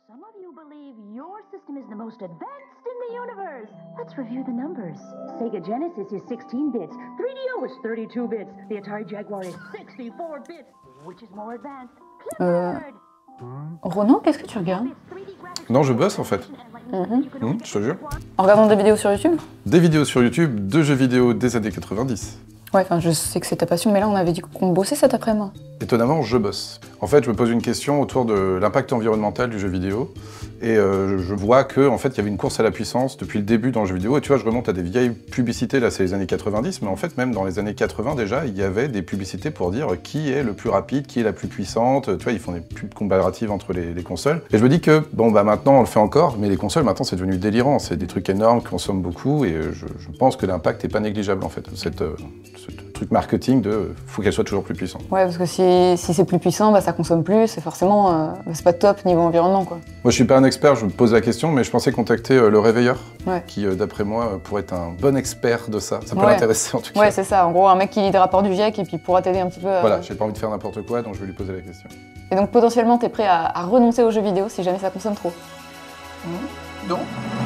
Some of you believe your system is the most advanced in the universe. Let's review the numbers. Sega Genesis is 16 bits. 3DO is 32 bits. The Atari Jaguar is 64 bits. Which is more advanced? Clifford! Ronan, qu'est-ce que tu regardes? Non, je bosse en fait. Je te jure. En regardant des vidéos sur YouTube? Des vidéos sur YouTube, de jeux vidéo des années 90. Ouais, enfin, je sais que c'est ta passion, mais là, on avait dit qu'on bossait cet après-midi. Étonnamment, je bosse. En fait, je me pose une question autour de l'impact environnemental du jeu vidéo. Et je vois que, en fait, il y avait une course à la puissance depuis le début dans le jeu vidéo. Et tu vois, je remonte à des vieilles publicités, là, c'est les années 90. Mais en fait, même dans les années 80, déjà, il y avait des publicités pour dire qui est le plus rapide, qui est la plus puissante. Tu vois, ils font des pubs comparatives entre les consoles. Et je me dis que, bon, bah maintenant, on le fait encore. Mais les consoles, maintenant, c'est devenu délirant. C'est des trucs énormes qui consomment beaucoup. Et je pense que l'impact n'est pas négligeable, en fait. Ce truc marketing de faut qu'elle soit toujours plus puissante. Ouais, parce que si c'est plus puissant, bah, ça consomme plus, et forcément, c'est pas top niveau environnement, quoi. Moi, je suis pas un expert, je me pose la question, mais je pensais contacter le réveilleur, ouais, qui, d'après moi, pourrait être un bon expert de ça. Ça peut l'intéresser, en tout cas. Ouais, c'est ça. En gros, un mec qui lit des rapports du GIEC, et puis pourra t'aider un petit peu. Voilà, j'ai pas envie de faire n'importe quoi, donc je vais lui poser la question. Et donc, potentiellement, t'es prêt à renoncer aux jeux vidéo si jamais ça consomme trop? Non.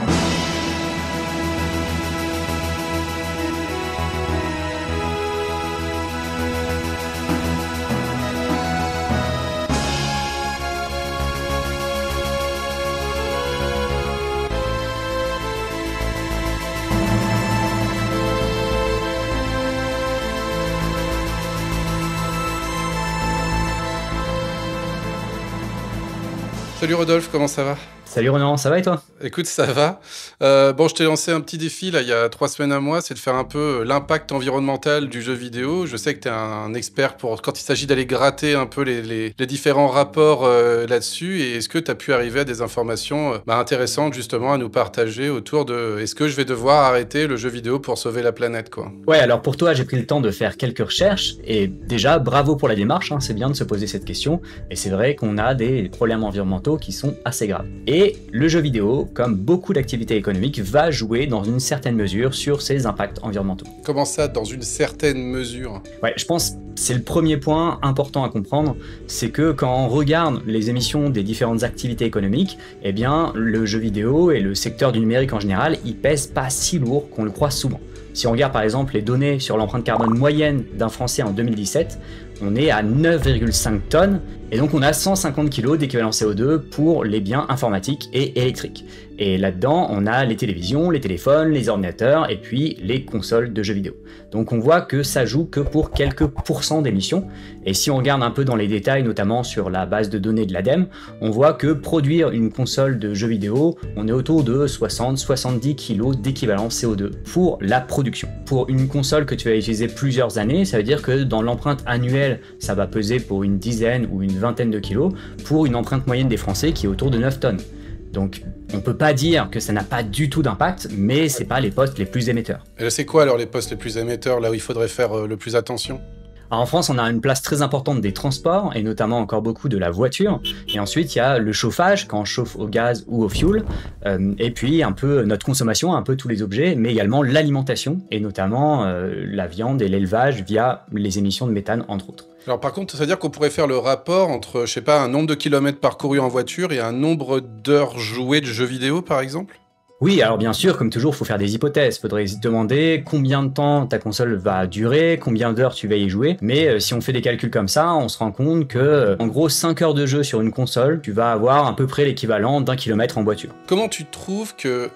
Salut Rodolphe, comment ça va? Salut Ronan, ça va et toi? Écoute, ça va. Bon, je t'ai lancé un petit défi là, il y a 3 semaines à moi, c'est de faire un peu l'impact environnemental du jeu vidéo. Je sais que tu es un expert quand il s'agit d'aller gratter un peu les différents rapports là-dessus. Et est-ce que tu as pu arriver à des informations intéressantes justement à nous partager autour de est-ce que je vais devoir arrêter le jeu vidéo pour sauver la planète, quoi? Ouais, alors pour toi, j'ai pris le temps de faire quelques recherches et déjà, bravo pour la démarche, hein, c'est bien de se poser cette question. Et c'est vrai qu'on a des problèmes environnementaux qui sont assez graves. Et le jeu vidéo, comme beaucoup d'activités économiques, va jouer dans une certaine mesure sur ces impacts environnementaux. Comment ça, dans une certaine mesure? Ouais, je pense que c'est le premier point important à comprendre, c'est que quand on regarde les émissions des différentes activités économiques, eh bien, le jeu vidéo et le secteur du numérique en général, ils pèsent pas si lourd qu'on le croit souvent. Si on regarde par exemple les données sur l'empreinte carbone moyenne d'un Français en 2017, on est à 9,5 tonnes, et donc on a 150 kg d'équivalent CO2 pour les biens informatiques et électriques. Et là-dedans, on a les télévisions, les téléphones, les ordinateurs, et puis les consoles de jeux vidéo. Donc on voit que ça joue que pour quelques pourcents d'émissions, et si on regarde un peu dans les détails, notamment sur la base de données de l'ADEME, on voit que produire une console de jeux vidéo, on est autour de 60-70 kg d'équivalent CO2 pour la production. Pour une console que tu vas utiliser plusieurs années, ça veut dire que dans l'empreinte annuelle, ça va peser pour une dizaine ou une vingtaine de kilos, pour une empreinte moyenne des Français qui est autour de 9 tonnes. Donc on peut pas dire que ça n'a pas du tout d'impact, mais c'est pas les postes les plus émetteurs. Et c'est quoi alors les postes les plus émetteurs, là où il faudrait faire le plus attention? Alors en France, on a une place très importante des transports, et notamment encore beaucoup de la voiture. Et ensuite, il y a le chauffage, quand on chauffe au gaz ou au fioul. Et puis un peu notre consommation, un peu tous les objets, mais également l'alimentation, et notamment la viande et l'élevage via les émissions de méthane, entre autres. Alors par contre, ça veut dire qu'on pourrait faire le rapport entre, je sais pas, un nombre de kilomètres parcourus en voiture et un nombre d'heures jouées de jeux vidéo, par exemple? Oui, alors bien sûr, comme toujours, il faut faire des hypothèses. Il faudrait se demander combien de temps ta console va durer, combien d'heures tu vas y jouer. Mais si on fait des calculs comme ça, on se rend compte que, en gros, 5 heures de jeu sur une console, tu vas avoir à peu près l'équivalent d'1 kilomètre en voiture. Comment tu trouves que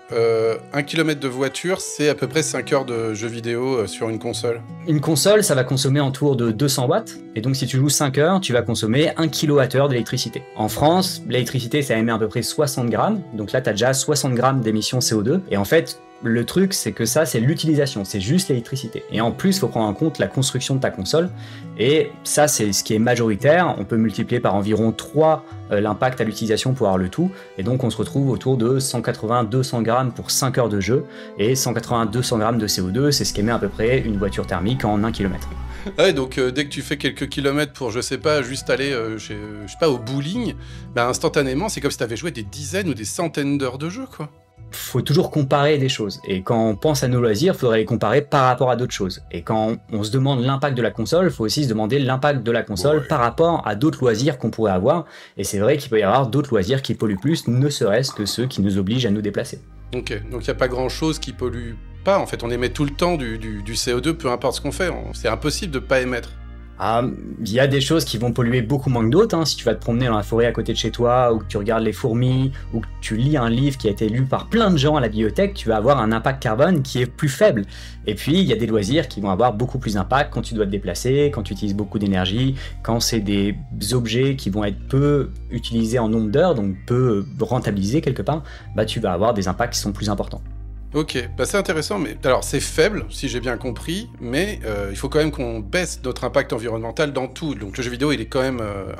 1 kilomètre de voiture, c'est à peu près 5 heures de jeux vidéo sur une console? Une console, ça va consommer autour de 200 watts. Et donc, si tu joues 5 heures, tu vas consommer 1 kWh d'électricité. En France, l'électricité, ça émet à peu près 60 grammes. Donc là, tu as déjà 60 grammes d'émissions CO2. Et en fait, le truc, c'est que ça, c'est l'utilisation, c'est juste l'électricité. Et en plus, il faut prendre en compte la construction de ta console. Et ça, c'est ce qui est majoritaire. On peut multiplier par environ 3 l'impact à l'utilisation pour avoir le tout. Et donc, on se retrouve autour de 180-200 grammes pour 5 heures de jeu. Et 180-200 grammes de CO2, c'est ce qu'émet à peu près une voiture thermique en 1 km. Ouais, donc dès que tu fais quelques kilomètres pour, je sais pas, juste aller, je sais pas, au bowling, bah instantanément, c'est comme si t'avais joué des dizaines ou des centaines d'heures de jeu, quoi. faut toujours comparer des choses. Et quand on pense à nos loisirs, il faudrait les comparer par rapport à d'autres choses. Et quand on se demande l'impact de la console, il faut aussi se demander l'impact de la console par rapport à d'autres loisirs qu'on pourrait avoir. Et c'est vrai qu'il peut y avoir d'autres loisirs qui polluent plus, ne serait-ce que ceux qui nous obligent à nous déplacer. Ok, donc il n'y a pas grand-chose qui pollue pas, en fait. On émet tout le temps du CO2, peu importe ce qu'on fait. C'est impossible de ne pas émettre. Ah, il y a des choses qui vont polluer beaucoup moins que d'autres, hein. Si tu vas te promener dans la forêt à côté de chez toi, ou que tu regardes les fourmis, ou que tu lis un livre qui a été lu par plein de gens à la bibliothèque, tu vas avoir un impact carbone qui est plus faible. Et puis, il y a des loisirs qui vont avoir beaucoup plus d'impact quand tu dois te déplacer, quand tu utilises beaucoup d'énergie, quand c'est des objets qui vont être peu utilisés en nombre d'heures, donc peu rentabilisés quelque part, bah tu vas avoir des impacts qui sont plus importants. Ok, bah c'est intéressant, mais alors c'est faible, si j'ai bien compris, mais il faut quand même qu'on baisse notre impact environnemental dans tout. Donc le jeu vidéo, il est quand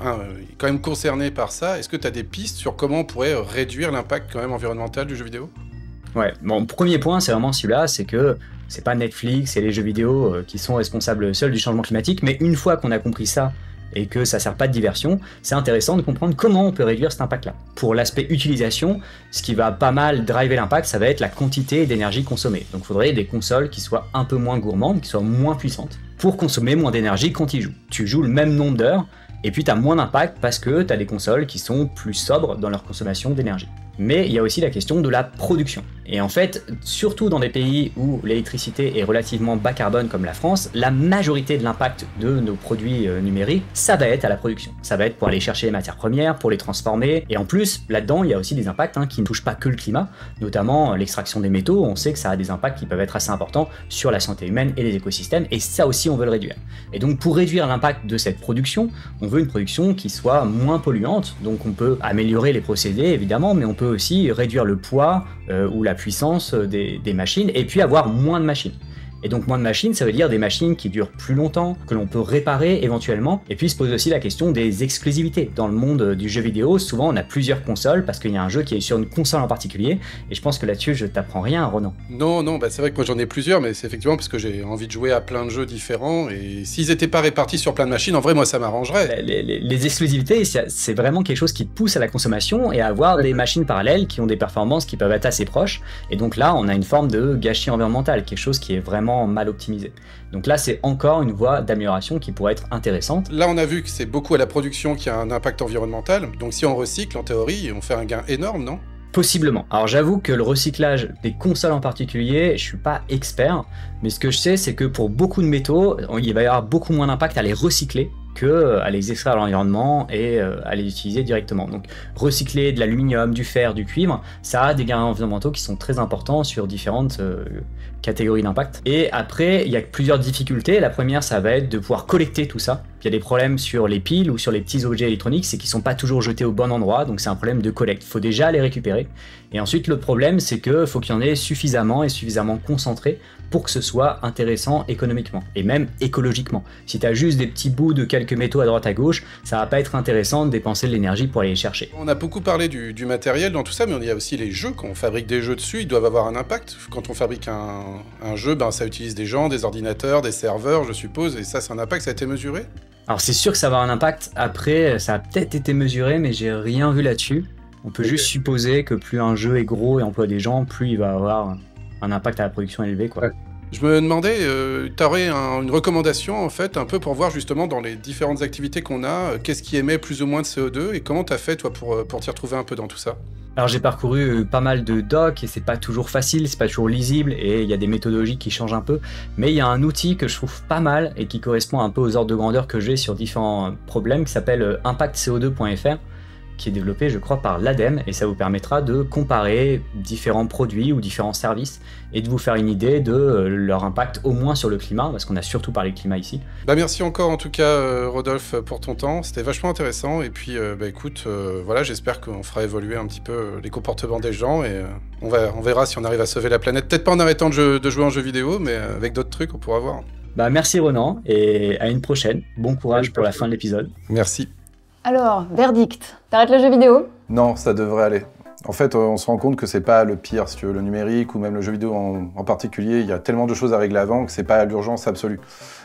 même concerné par ça. Est-ce que tu as des pistes sur comment on pourrait réduire l'impact quand même environnemental du jeu vidéo? Ouais, bon, premier point, c'est vraiment celui-là, c'est que c'est pas Netflix et les jeux vidéo qui sont responsables seuls du changement climatique, mais une fois qu'on a compris ça, et que ça sert pas de diversion, c'est intéressant de comprendre comment on peut réduire cet impact-là. Pour l'aspect utilisation, ce qui va pas mal driver l'impact, ça va être la quantité d'énergie consommée. Donc il faudrait des consoles qui soient un peu moins gourmandes, qui soient moins puissantes, pour consommer moins d'énergie quand tu joues. Tu joues le même nombre d'heures, et puis tu as moins d'impact parce que tu as des consoles qui sont plus sobres dans leur consommation d'énergie. Mais il y a aussi la question de la production. Et en fait, surtout dans des pays où l'électricité est relativement bas carbone comme la France, la majorité de l'impact de nos produits numériques, ça va être à la production. Ça va être pour aller chercher les matières premières, pour les transformer. Et en plus, là-dedans, il y a aussi des impacts qui ne touchent pas que le climat, notamment l'extraction des métaux. On sait que ça a des impacts qui peuvent être assez importants sur la santé humaine et les écosystèmes, et ça aussi, on veut le réduire. Et donc, pour réduire l'impact de cette production, on veut une production qui soit moins polluante. Donc, on peut améliorer les procédés, évidemment, mais on peut aussi réduire le poids ou la puissance des machines, et puis avoir moins de machines. Et donc moins de machines, ça veut dire des machines qui durent plus longtemps, que l'on peut réparer éventuellement. Et puis se pose aussi la question des exclusivités. Dans le monde du jeu vidéo, souvent on a plusieurs consoles parce qu'il y a un jeu qui est sur une console en particulier. Et je pense que là-dessus, je t'apprends rien, Ronan. Non, bah c'est vrai que moi j'en ai plusieurs, mais c'est effectivement parce que j'ai envie de jouer à plein de jeux différents. Et s'ils n'étaient pas répartis sur plein de machines, en vrai, moi ça m'arrangerait. Les exclusivités, c'est vraiment quelque chose qui pousse à la consommation et à avoir des machines parallèles qui ont des performances qui peuvent être assez proches. Et donc là, on a une forme de gâchis environnemental, quelque chose qui est vraiment mal optimisé. Donc là, c'est encore une voie d'amélioration qui pourrait être intéressante. Là, on a vu que c'est beaucoup à la production qui a un impact environnemental. Donc si on recycle, en théorie, on fait un gain énorme, non ? Possiblement. Alors j'avoue que le recyclage des consoles en particulier, je suis pas expert, mais ce que je sais, c'est que pour beaucoup de métaux, il va y avoir beaucoup moins d'impact à les recycler que à les extraire de l'environnement et à les utiliser directement. Donc recycler de l'aluminium, du fer, du cuivre, ça a des gains environnementaux qui sont très importants sur différentes catégories d'impact. Et après, il y a plusieurs difficultés. La première, ça va être de pouvoir collecter tout ça. Il y a des problèmes sur les piles ou sur les petits objets électroniques, c'est qu'ils sont pas toujours jetés au bon endroit, donc c'est un problème de collecte. Il faut déjà les récupérer. Et ensuite, l'autre problème, c'est qu'il faut qu'il y en ait suffisamment et suffisamment concentré pour que ce soit intéressant économiquement et même écologiquement. Si tu as juste des petits bouts de quelques métaux à droite à gauche, ça va pas être intéressant de dépenser de l'énergie pour aller les chercher. On a beaucoup parlé du matériel dans tout ça, mais il y a aussi les jeux. Quand on fabrique des jeux dessus, ils doivent avoir un impact. Quand on fabrique un jeu, ça utilise des gens, des ordinateurs, des serveurs, je suppose, et ça, c'est un impact, ça a été mesuré ? Alors c'est sûr que ça va avoir un impact. Après, ça a peut-être été mesuré, mais j'ai rien vu là-dessus. On peut juste supposer que plus un jeu est gros et emploie des gens, plus il va avoir un impact à la production élevé, quoi. Ouais. Je me demandais, t'aurais une recommandation en fait, un peu pour voir justement dans les différentes activités qu'on a, qu'est-ce qui émet plus ou moins de CO2 et comment t'as fait toi pour t'y retrouver un peu dans tout ça ? Alors j'ai parcouru pas mal de docs et c'est pas toujours facile, c'est pas toujours lisible et il y a des méthodologies qui changent un peu, mais il y a un outil que je trouve pas mal et qui correspond un peu aux ordres de grandeur que j'ai sur différents problèmes qui s'appelle impactco2.fr, qui est développé, je crois, par l'ADEME, et ça vous permettra de comparer différents produits ou différents services et de vous faire une idée de leur impact au moins sur le climat, parce qu'on a surtout parlé de climat ici. Merci encore en tout cas, Rodolphe, pour ton temps, c'était vachement intéressant, et puis écoute, voilà, j'espère qu'on fera évoluer un petit peu les comportements des gens, et on verra si on arrive à sauver la planète, peut-être pas en arrêtant de jouer en jeux vidéo, mais avec d'autres trucs, on pourra voir. Merci Ronan, et à une prochaine. Bon courage pour la fin de l'épisode. Merci. Alors, verdict. T'arrêtes le jeu vidéo ? Non, ça devrait aller. En fait, on se rend compte que c'est pas le pire, si tu veux, le numérique ou même le jeu vidéo en particulier. Il y a tellement de choses à régler avant que c'est pas l'urgence absolue.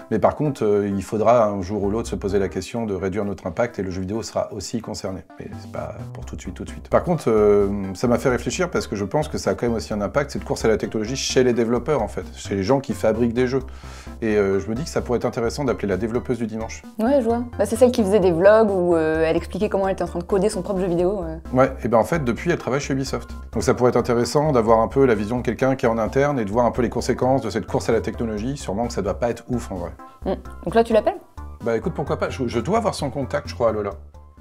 Mais par contre, il faudra un jour ou l'autre se poser la question de réduire notre impact et le jeu vidéo sera aussi concerné. Mais c'est pas pour tout de suite. Par contre, ça m'a fait réfléchir parce que je pense que ça a quand même aussi un impact, cette course à la technologie chez les développeurs en fait, chez les gens qui fabriquent des jeux. Et je me dis que ça pourrait être intéressant d'appeler la développeuse du dimanche. Ouais, je vois. Bah, c'est celle qui faisait des vlogs où elle expliquait comment elle était en train de coder son propre jeu vidéo. Ouais, et ben en fait, depuis, elle travaille chez Ubisoft. Donc ça pourrait être intéressant d'avoir un peu la vision de quelqu'un qui est en interne et de voir un peu les conséquences de cette course à la technologie. Sûrement que ça doit pas être ouf en vrai. Donc là, tu l'appelles? Bah écoute, pourquoi pas, je dois avoir son contact, je crois, Lola.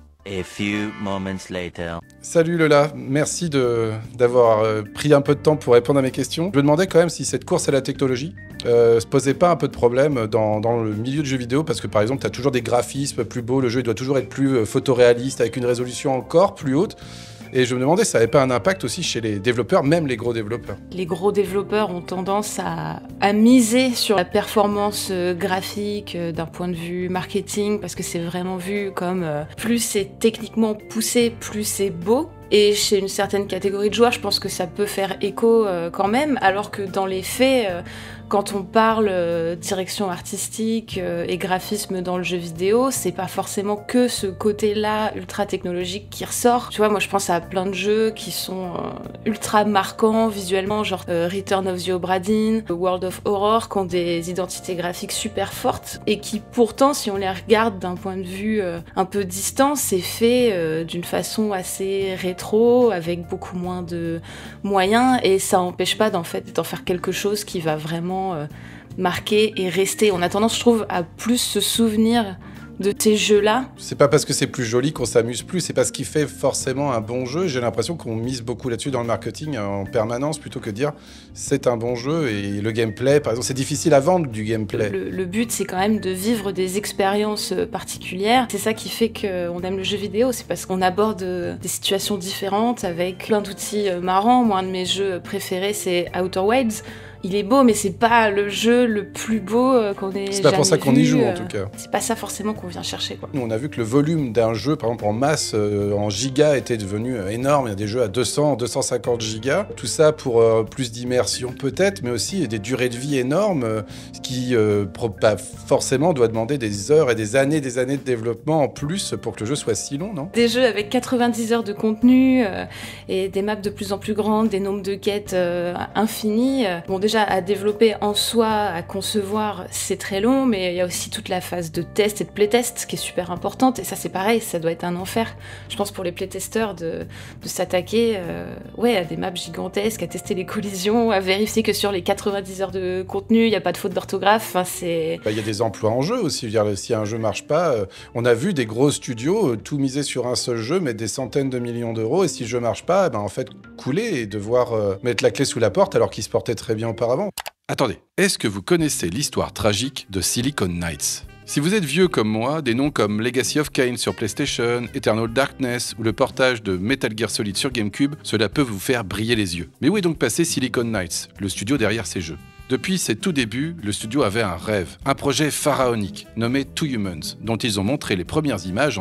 A few moments later. Salut Lola, merci d'avoir pris un peu de temps pour répondre à mes questions. Je me demandais quand même si cette course à la technologie se posait pas un peu de problème dans le milieu de jeux vidéo, parce que par exemple, tu as toujours des graphismes plus beaux, le jeu il doit toujours être plus photoréaliste, avec une résolution encore plus haute. Et je me demandais si ça n'avait pas un impact aussi chez les développeurs, même les gros développeurs. Les gros développeurs ont tendance à miser sur la performance graphique d'un point de vue marketing, parce que c'est vraiment vu comme plus c'est techniquement poussé, plus c'est beau. Et chez une certaine catégorie de joueurs, je pense que ça peut faire écho quand même, alors que dans les faits, quand on parle direction artistique et graphisme dans le jeu vidéo, c'est pas forcément que ce côté-là ultra technologique qui ressort. Tu vois, moi je pense à plein de jeux qui sont ultra marquants visuellement, genre Return of the Obra Dinn, World of Horror, qui ont des identités graphiques super fortes et qui pourtant, si on les regarde d'un point de vue un peu distant, c'est fait d'une façon assez rétro, avec beaucoup moins de moyens, et ça empêche pas d'en faire quelque chose qui va vraiment marquer et rester. On a tendance, je trouve, à plus se souvenir de ces jeux-là. C'est pas parce que c'est plus joli qu'on s'amuse plus, c'est parce qu'il fait forcément un bon jeu. J'ai l'impression qu'on mise beaucoup là-dessus dans le marketing en permanence, plutôt que de dire c'est un bon jeu. Et le gameplay, par exemple, c'est difficile à vendre du gameplay. Le but, c'est quand même de vivre des expériences particulières. C'est ça qui fait qu'on aime le jeu vidéo, c'est parce qu'on aborde des situations différentes avec plein d'outils marrants. Moi, un de mes jeux préférés, c'est Outer Wilds. Il est beau, mais c'est pas le jeu le plus beau qu'on ait jamais vu. C'est pas pour ça qu'on y joue, en tout cas. C'est pas ça forcément qu'on vient chercher, quoi. Nous, on a vu que le volume d'un jeu, par exemple en masse, en gigas, était devenu énorme. Il y a des jeux à 200, 250 gigas. Tout ça pour plus d'immersion peut-être, mais aussi des durées de vie énormes, ce qui forcément doit demander des heures et des années de développement en plus pour que le jeu soit si long, non? Des jeux avec 90 heures de contenu et des maps de plus en plus grandes, des nombres de quêtes infinis. Bon, déjà, à développer en soi, à concevoir, c'est très long, mais il y a aussi toute la phase de test et de playtest qui est super importante, et ça c'est pareil, ça doit être un enfer. Je pense pour les playtesteurs de s'attaquer à des maps gigantesques, à tester les collisions, à vérifier que sur les 90 heures de contenu, il n'y a pas de faute d'orthographe. Enfin, c'est... Il y a des emplois en jeu aussi. Je veux dire, si un jeu marche pas, on a vu des gros studios tout miser sur un seul jeu, mettre des centaines de millions d'euros, et si le jeu marche pas, en fait, couler et devoir mettre la clé sous la porte alors qu'il se portait très bien auparavant. Attendez, est-ce que vous connaissez l'histoire tragique de Silicon Knights ? Si vous êtes vieux comme moi, des noms comme Legacy of Kain sur PlayStation, Eternal Darkness ou le portage de Metal Gear Solid sur GameCube, cela peut vous faire briller les yeux. Mais où est donc passé Silicon Knights, le studio derrière ces jeux ? Depuis ses tout débuts, le studio avait un rêve, un projet pharaonique, nommé Two Humans, dont ils ont montré les premières images en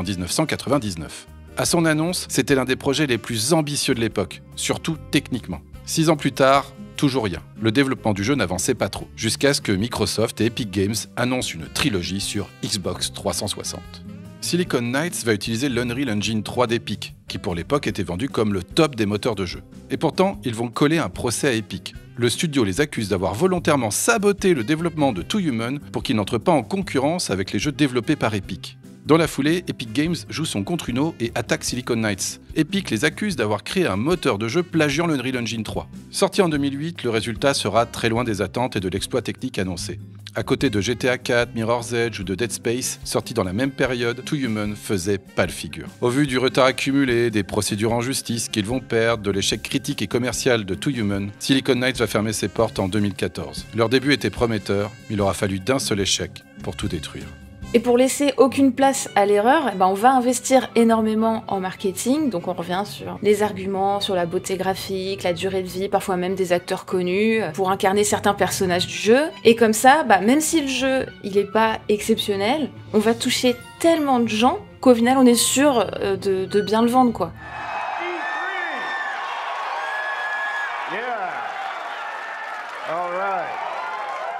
1999. À son annonce, c'était l'un des projets les plus ambitieux de l'époque, surtout techniquement. 6 ans plus tard, toujours rien. Le développement du jeu n'avançait pas trop, jusqu'à ce que Microsoft et Epic Games annoncent une trilogie sur Xbox 360. Silicon Knights va utiliser l'Unreal Engine 3 d'Epic, qui pour l'époque était vendu comme le top des moteurs de jeu. Et pourtant, ils vont coller un procès à Epic. Le studio les accuse d'avoir volontairement saboté le développement de Two Human pour qu'ils n'entrent pas en concurrence avec les jeux développés par Epic. Dans la foulée, Epic Games joue son contre-Uno et attaque Silicon Knights. Epic les accuse d'avoir créé un moteur de jeu plagiant l'Unreal Engine 3. Sorti en 2008, le résultat sera très loin des attentes et de l'exploit technique annoncé. À côté de GTA 4, Mirror's Edge ou de Dead Space, sortis dans la même période, Two Human faisait pâle figure. Au vu du retard accumulé, des procédures en justice qu'ils vont perdre, de l'échec critique et commercial de Two Human, Silicon Knights va fermer ses portes en 2014. Leur début était prometteur, mais il aura fallu d'un seul échec pour tout détruire. Et pour laisser aucune place à l'erreur, on va investir énormément en marketing, donc on revient sur les arguments, sur la beauté graphique, la durée de vie, parfois même des acteurs connus, pour incarner certains personnages du jeu. Et comme ça, même si le jeu il est pas exceptionnel, on va toucher tellement de gens qu'au final on est sûr de bien le vendre, quoi.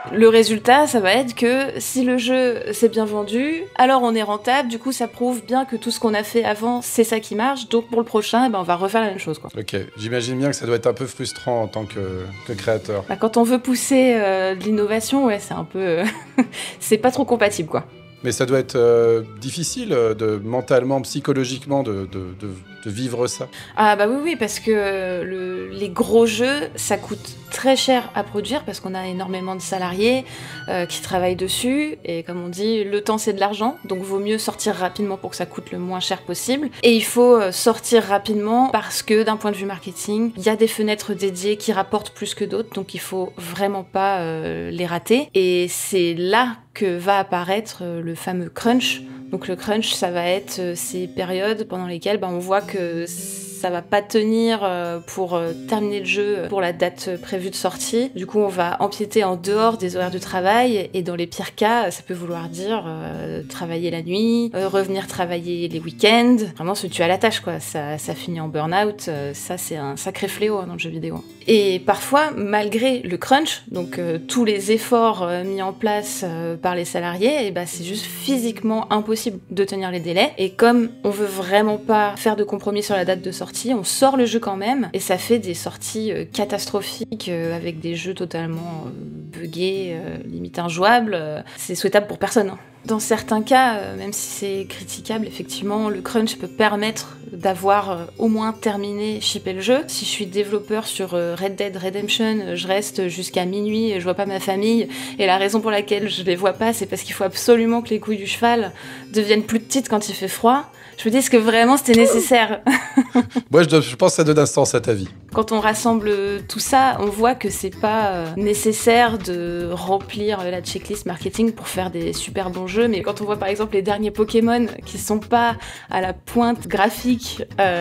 Le résultat, ça va être que si le jeu s'est bien vendu, alors on est rentable, du coup ça prouve bien que tout ce qu'on a fait avant, c'est ça qui marche, donc pour le prochain, on va refaire la même chose, quoi. Ok, j'imagine bien que ça doit être un peu frustrant en tant que créateur. Quand on veut pousser de l'innovation, ouais, c'est un peu... c'est pas trop compatible, quoi. Mais ça doit être difficile mentalement, psychologiquement de vivre ça. Ah bah oui, parce que les gros jeux, ça coûte très cher à produire parce qu'on a énormément de salariés qui travaillent dessus. Et comme on dit, le temps c'est de l'argent, donc vaut mieux sortir rapidement pour que ça coûte le moins cher possible. Et il faut sortir rapidement parce que d'un point de vue marketing, il y a des fenêtres dédiées qui rapportent plus que d'autres, donc il faut vraiment pas les rater. Et c'est là que va apparaître le fameux crunch. Donc le crunch, ça va être ces périodes pendant lesquelles on voit que ça va pas tenir pour terminer le jeu pour la date prévue de sortie. Du coup, on va empiéter en dehors des horaires de travail et dans les pires cas, ça peut vouloir dire travailler la nuit, revenir travailler les week-ends. Vraiment se tuer à la tâche, quoi. Ça finit en burn-out. Ça, c'est un sacré fléau dans le jeu vidéo. Et parfois, malgré le crunch, donc tous les efforts mis en place par les salariés, c'est juste physiquement impossible de tenir les délais. Et comme on veut vraiment pas faire de compromis sur la date de sortie, on sort le jeu quand même, et ça fait des sorties catastrophiques avec des jeux totalement buggés, limite injouables. C'est souhaitable pour personne, hein. Dans certains cas, même si c'est critiquable, effectivement, le crunch peut permettre d'avoir au moins terminé, shippé le jeu. Si je suis développeur sur Red Dead Redemption, je reste jusqu'à minuit, je vois pas ma famille, et la raison pour laquelle je les vois pas, c'est parce qu'il faut absolument que les couilles du cheval deviennent plus petites quand il fait froid. Je me dis, est-ce que vraiment c'était nécessaire ? Moi, je pense que ça donne un sens à ta vie. Quand on rassemble tout ça, on voit que c'est pas nécessaire de remplir la checklist marketing pour faire des super bons jeux, mais quand on voit par exemple les derniers Pokémon qui sont pas à la pointe graphique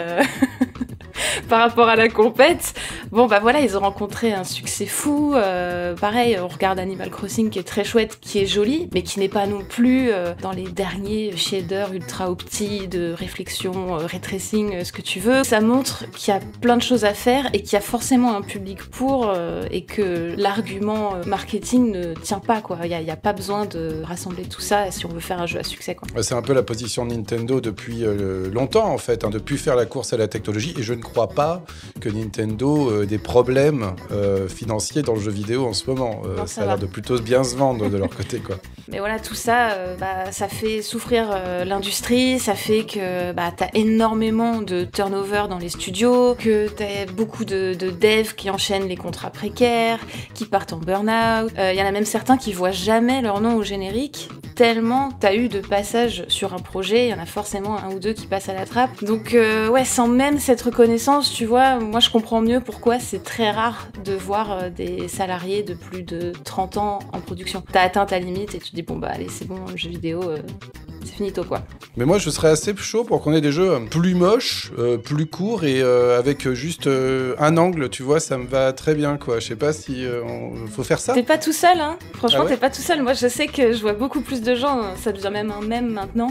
par rapport à la compète, ils ont rencontré un succès fou. Pareil, on regarde Animal Crossing qui est très chouette, qui est joli, mais qui n'est pas non plus dans les derniers shaders ultra opti de réflexion, ray tracing, ce que tu veux. Ça montre qu'il y a plein de choses à faire et qu'il y a forcément un public pour et que l'argument marketing ne tient pas, quoi. Il y a pas besoin de rassembler tout ça si on veut faire un jeu à succès, quoi. C'est un peu la position de Nintendo depuis longtemps, en fait, de plus faire la course à la technologie, et je ne crois pas que Nintendo ait des problèmes financiers dans le jeu vidéo en ce moment. Non, ça a l'air de plutôt bien se vendre de leur côté, quoi. Mais voilà, tout ça, ça fait souffrir l'industrie, ça fait que t'as énormément de turnover dans les studios, que t'as beaucoup de devs qui enchaînent les contrats précaires, qui partent en burn-out. Il y en a même certains qui voient jamais leur nom au générique, tellement t'as eu de passages sur un projet, il y en a forcément un ou deux qui passent à la trappe. Donc sans même cette reconnaissance, tu vois, moi je comprends mieux pourquoi c'est très rare de voir des salariés de plus de 30 ans en production. T'as atteint ta limite et tu te dis allez, c'est bon, le jeu vidéo, c'est finito, quoi. Mais moi je serais assez chaud pour qu'on ait des jeux plus moches, plus courts et avec juste un angle, tu vois, ça me va très bien, quoi. Je sais pas si faut faire ça. T'es pas tout seul, hein. Franchement, Ah ouais, t'es pas tout seul. Moi, je sais que je vois beaucoup plus de gens, ça devient même un mème maintenant,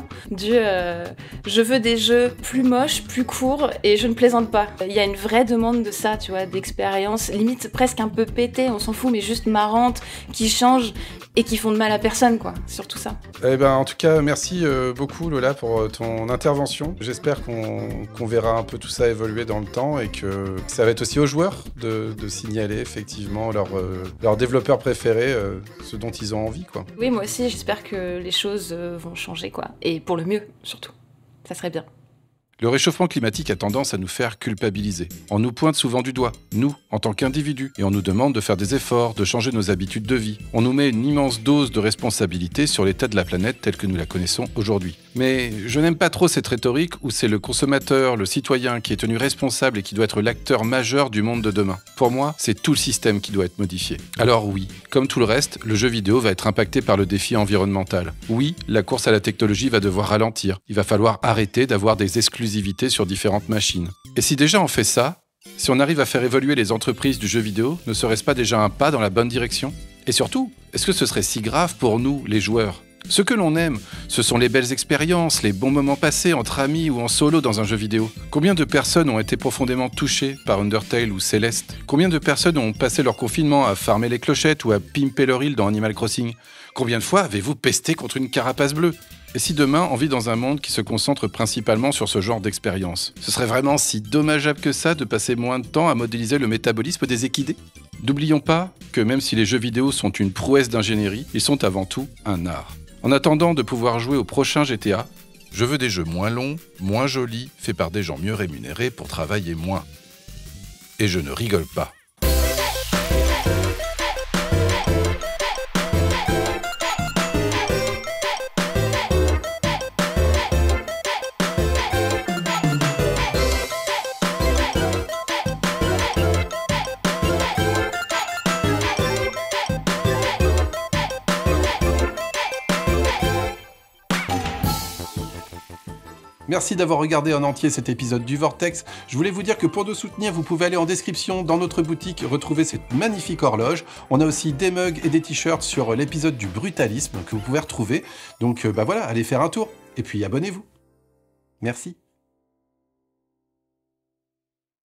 je veux des jeux plus moches, plus courts, et je ne plaisante pas. Il y a une vraie demande de ça, tu vois, d'expérience, limite presque un peu pétée, on s'en fout, mais juste marrante, qui change et qui font de mal à personne, quoi. C'est surtout ça. En tout cas, merci beaucoup Lola pour ton intervention. J'espère qu'on verra un peu tout ça évoluer dans le temps et que ça va être aussi aux joueurs de signaler effectivement leurs développeurs préférés, ce dont ils ont envie, quoi. Oui, moi aussi, j'espère que les choses vont changer, quoi. Et pour le mieux, surtout. Ça serait bien. Le réchauffement climatique a tendance à nous faire culpabiliser. On nous pointe souvent du doigt, nous, en tant qu'individus, et on nous demande de faire des efforts, de changer nos habitudes de vie. On nous met une immense dose de responsabilité sur l'état de la planète telle que nous la connaissons aujourd'hui. Mais je n'aime pas trop cette rhétorique où c'est le consommateur, le citoyen qui est tenu responsable et qui doit être l'acteur majeur du monde de demain. Pour moi, c'est tout le système qui doit être modifié. Alors oui, comme tout le reste, le jeu vidéo va être impacté par le défi environnemental. Oui, la course à la technologie va devoir ralentir. Il va falloir arrêter d'avoir des exclusivités sur différentes machines. Et si déjà on fait ça, si on arrive à faire évoluer les entreprises du jeu vidéo, ne serait-ce pas déjà un pas dans la bonne direction ? Et surtout, est-ce que ce serait si grave pour nous, les joueurs ? Ce que l'on aime, ce sont les belles expériences, les bons moments passés entre amis ou en solo dans un jeu vidéo. Combien de personnes ont été profondément touchées par Undertale ou Celeste? Combien de personnes ont passé leur confinement à farmer les clochettes ou à pimper leur île dans Animal Crossing? Combien de fois avez-vous pesté contre une carapace bleue? Et si demain, on vit dans un monde qui se concentre principalement sur ce genre d'expérience? Ce serait vraiment si dommageable que ça de passer moins de temps à modéliser le métabolisme des équidés? N'oublions pas que même si les jeux vidéo sont une prouesse d'ingénierie, ils sont avant tout un art. En attendant de pouvoir jouer au prochain GTA, je veux des jeux moins longs, moins jolis, faits par des gens mieux rémunérés pour travailler moins. Et je ne rigole pas. Merci d'avoir regardé en entier cet épisode du Vortex. Je voulais vous dire que pour nous soutenir, vous pouvez aller en description dans notre boutique retrouver cette magnifique horloge. On a aussi des mugs et des t-shirts sur l'épisode du brutalisme que vous pouvez retrouver. Donc voilà, allez faire un tour et puis abonnez-vous. Merci.